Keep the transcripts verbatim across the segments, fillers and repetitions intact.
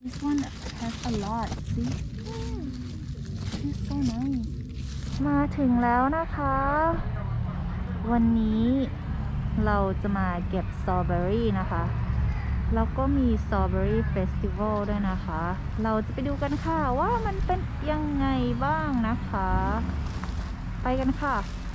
This one has a lot see it's so nice มาถึงแล้วนะคะวันนี้เราจะมาเก็บสตรอเบอรี่นะคะแล้วก็มีสตรอเบอรี่เฟสติวัลด้วยนะคะเราจะไปดูกันค่ะว่ามันเป็นยังไงบ้างนะคะไปกันค่ะ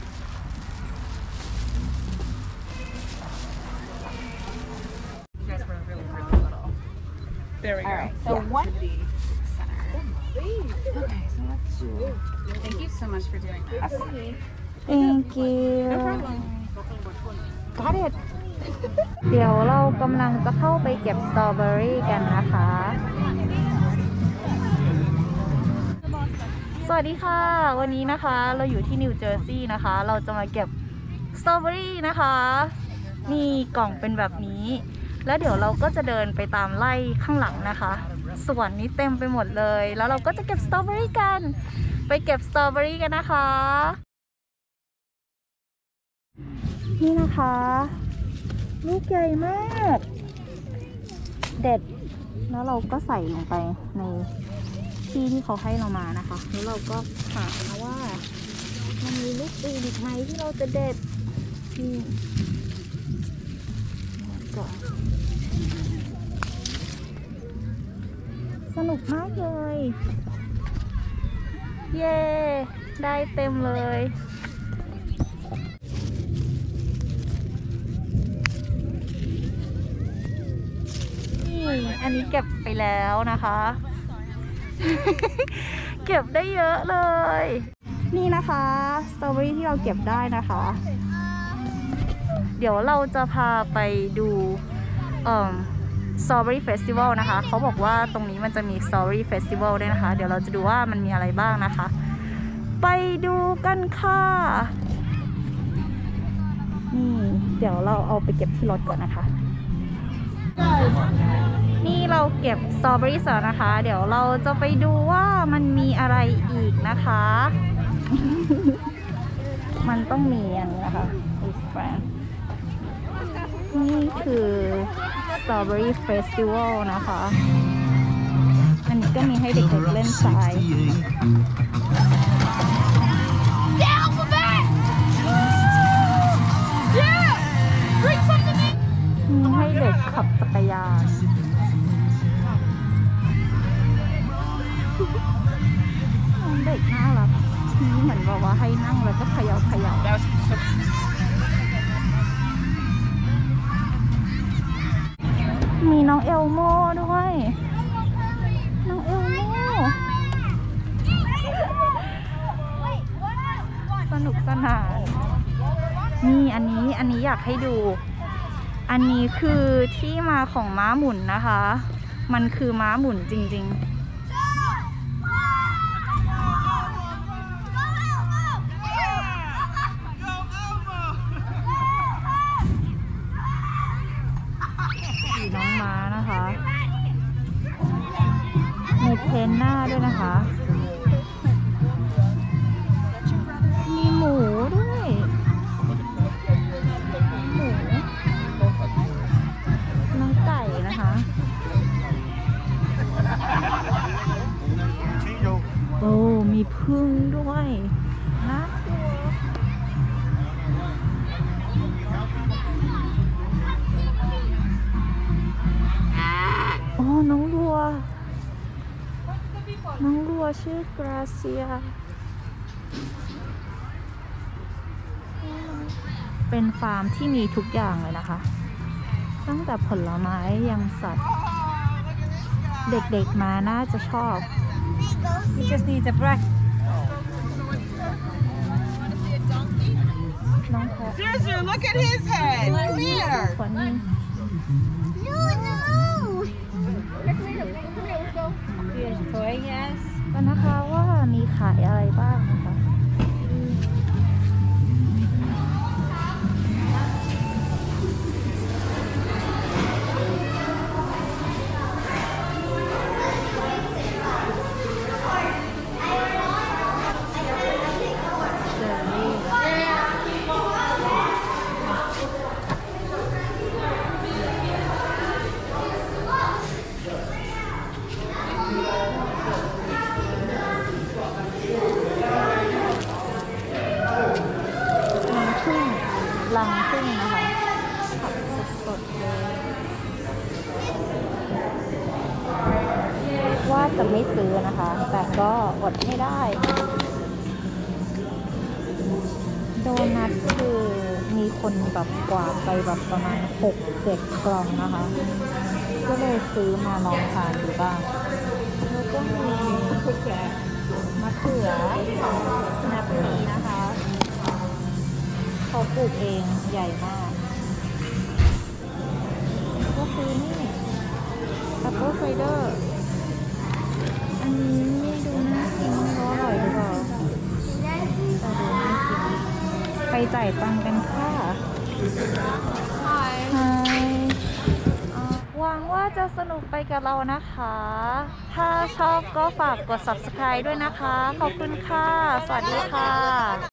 There we go. All right. So yeah. one center. Okay. So let's do. Thank you so much for doing this. Thank you No problem. Got it เดี๋ยวเรากำลังจะเข้าไปเก็บสตรอเบอรี่กันนะคะสวัสดีค่ะวันนี้นะคะเราอยู่ที่นิวเจอร์ซีย์นะคะเราจะมาเก็บสตรอเบอรี่นะคะนี่กล่องเป็นแบบนี้แล้วเดี๋ยวเราก็จะเดินไปตามไร่ข้างหลังนะคะสวนนี้เต็มไปหมดเลยแล้วเราก็จะเก็บสตรอเบอรี่กันไปเก็บสตรอเบอรี่กันนะคะนี่นะคะลูกใหญ่มากเด็ดแล้วเราก็ใส่ลงไปในที่ที่เขาให้เรามานะคะแล้วเราก็หาว่ามันมีลูกอื่นอีกไหมที่เราจะเด็ดนี่ก่อนสนุกมากเลยเย้ได้เต็มเลยนี่อันนี้เก็บไปแล้วนะคะ เก็บได้เยอะเลยนี่นะคะสตรอเบอรี่ที่เราเก็บได้นะคะเดี๋ยวเราจะพาไปดูเอ่อสตรอเบอรี่เฟสติวัลนะคะเขาบอกว่าตรงนี้มันจะมีสตรอเบอรี่เฟสติวัลด้วยนะคะเดี๋ยวเราจะดูว่ามันมีอะไรบ้างนะคะไปดูกันค่ะนี่เดี๋ยวเราเอาไปเก็บที่รถก่อนนะคะนี่เราเก็บสตรอเบอรี่เสร็จนะคะ เดี๋ยวเราจะไปดูว่ามันมีอะไรอีกนะคะ มันต้องมีอันนี้นะคะ นี่คือ Strawberry Festival นะคะ อันนี้ก็มีให้เด็กๆเล่นทรายมีให้เด็กขับจักรยานเด็กน่ารักนี่เหมือนบอกว่าให้นั่งแล้วก็เขย่าเขย่ามีน้องเอลโม่ด้วยน้องเอลโม่สนุกสนานนี่อันนี้อันนี้อยากให้ดูอันนี้คือที่มาของม้าหมุนนะคะมันคือม้าหมุนจริงๆน้องม้านะคะมีเทรนหน้าด้วยนะคะมีหมูด้วยหมูน้องไก่นะคะโอ้มีผึ้งด้วยนะอ๋อน้องวัวน้องวัวชื่อกราเซียเป็นฟาร์มที่มีทุกอย่างเลยนะคะตั้งแต่ผลไม้ยังสัตว์เด็กๆมาน่าจะชอบ He just needs a break. น้องแพะ Seriously, look at his head. Come here. คนนี้ Toy, yes. กันนะคะว่ามีขายอะไรบ้างนะคะจะไม่ซื้อนะคะ แต่ก็อดไม่ได้ โดนัทคือมีคนแบบกวาดไปแบบประมาณหกเจ็ดกล่องนะคะ ก็เลยซื้อมาลองทานดูบ้าง แล้วก็มีมะเขือสแนปปี้นะคะ เขาปลูกเองใหญ่มาก ก็ซื้อนี่แอปเปิลไซเดอร์ อันนี้ดูน่ากินไม่รู้อร่อยหรือเปล่าแต่ดูน่ากินไปจ่ายตังค์กันค่ะไฮหวังว่าจะสนุกไปกับเรานะคะ ถ้าชอบก็ฝากกด ซับสไครบ์ ด้วยนะคะ ขอบคุณค่ะ สวัสดีค่ะ